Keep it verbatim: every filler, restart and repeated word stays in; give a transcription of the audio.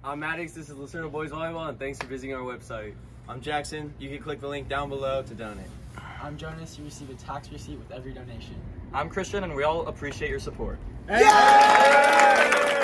I'm Maddox, this is Serna Boys Volleyball, and thanks for visiting our website. I'm Jackson. You can click the link down below to donate. I'm Jonas. You receive a tax receipt with every donation. I'm Christian, and we all appreciate your support. Yeah!